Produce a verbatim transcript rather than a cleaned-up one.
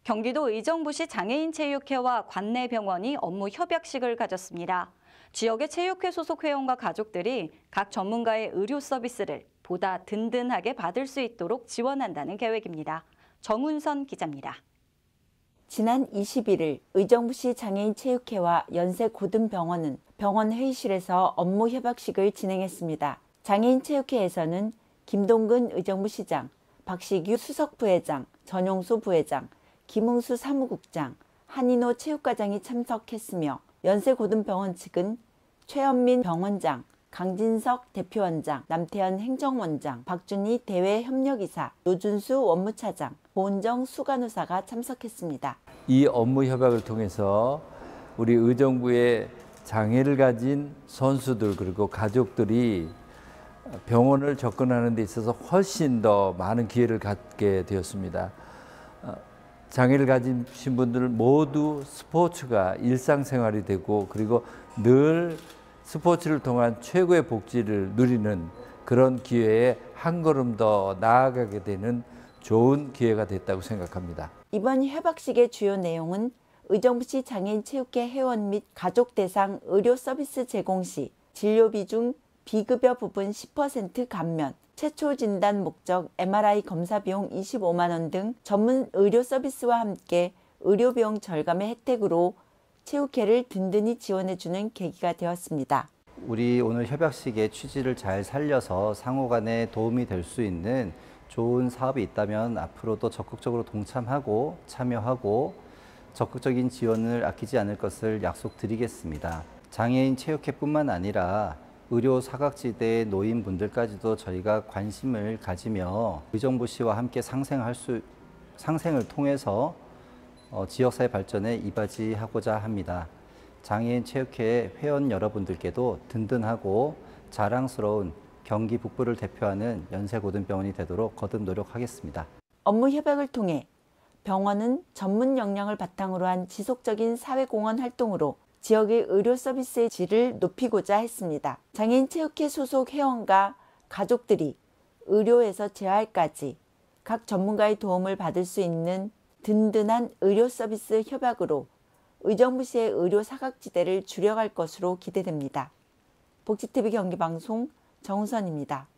경기도 의정부시 장애인체육회와 관내병원이 업무 협약식을 가졌습니다. 지역의 체육회 소속 회원과 가족들이 각 전문가의 의료 서비스를 보다 든든하게 받을 수 있도록 지원한다는 계획입니다. 정운선 기자입니다. 지난 이십일 일 의정부시 장애인체육회와 연세고등병원은 병원 회의실에서 업무 협약식을 진행했습니다. 장애인체육회에서는 김동근 의정부시장, 박시규 수석부회장, 전용수 부회장, 김웅수 사무국장, 한인호 체육과장이 참석했으며 연세고등병원 측은 최현민 병원장, 강진석 대표원장, 남태현 행정원장, 박준희 대외협력이사, 노준수 원무차장, 고은정 수간호사가 참석했습니다. 이 업무 협약을 통해서 우리 의정부의 장애를 가진 선수들 그리고 가족들이 병원을 접근하는 데 있어서 훨씬 더 많은 기회를 갖게 되었습니다. 장애를 가진 분들 모두 스포츠가 일상생활이 되고 그리고 늘 스포츠를 통한 최고의 복지를 누리는 그런 기회에 한 걸음 더 나아가게 되는 좋은 기회가 됐다고 생각합니다. 이번 협약식의 주요 내용은 의정부시 장애인체육회 회원 및 가족 대상 의료 서비스 제공 시 진료비 중 비급여 부분 십 퍼센트 감면, 최초 진단 목적 엠알아이 검사 비용 이십오만 원 등 전문 의료 서비스와 함께 의료비용 절감의 혜택으로 체육회를 든든히 지원해주는 계기가 되었습니다. 우리 오늘 협약식의 취지를 잘 살려서 상호 간에 도움이 될 수 있는 좋은 사업이 있다면 앞으로도 적극적으로 동참하고 참여하고 적극적인 지원을 아끼지 않을 것을 약속드리겠습니다. 장애인 체육회뿐만 아니라 의료 사각지대의 노인분들까지도 저희가 관심을 가지며 의정부시와 함께 상생할 수, 상생을 통해서 어, 지역사회 발전에 이바지하고자 합니다. 장애인 체육회 회원 여러분들께도 든든하고 자랑스러운 경기 북부를 대표하는 연세고등병원이 되도록 거듭 노력하겠습니다. 업무 협약을 통해 병원은 전문 역량을 바탕으로 한 지속적인 사회공헌 활동으로 지역의 의료 서비스의 질을 높이고자 했습니다. 장애인체육회 소속 회원과 가족들이 의료에서 재활까지 각 전문가의 도움을 받을 수 있는 든든한 의료 서비스 협약으로 의정부시의 의료 사각지대를 줄여갈 것으로 기대됩니다. 복지티비 경기방송 정우선입니다.